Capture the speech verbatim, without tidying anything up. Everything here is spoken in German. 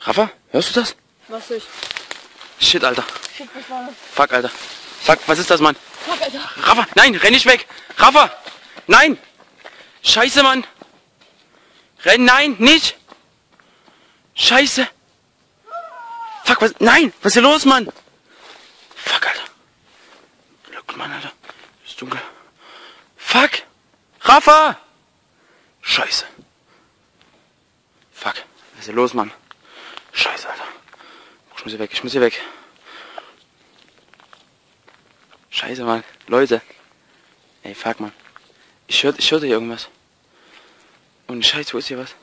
Rafa, hörst du das? Was ich? Shit, Alter. Shit, was war das? Fuck, Alter. Fuck, was ist das, Mann? Fuck, Alter. Rafa, nein, renn nicht weg. Rafa, nein. Scheiße, Mann. Renn, nein, nicht. Scheiße. Fuck, was, nein, was ist hier los, Mann? Fuck, Alter. Look, Mann, Alter. Ist dunkel. Fuck. Rafa. Scheiße. Fuck, was ist hier los, Mann? Scheiße, Alter. Ich muss hier weg, ich muss hier weg. Scheiße, Mann. Leute. Ey, fuck, Mann. Ich hörte, ich hörte hier irgendwas. Und Scheiße, wo ist hier was?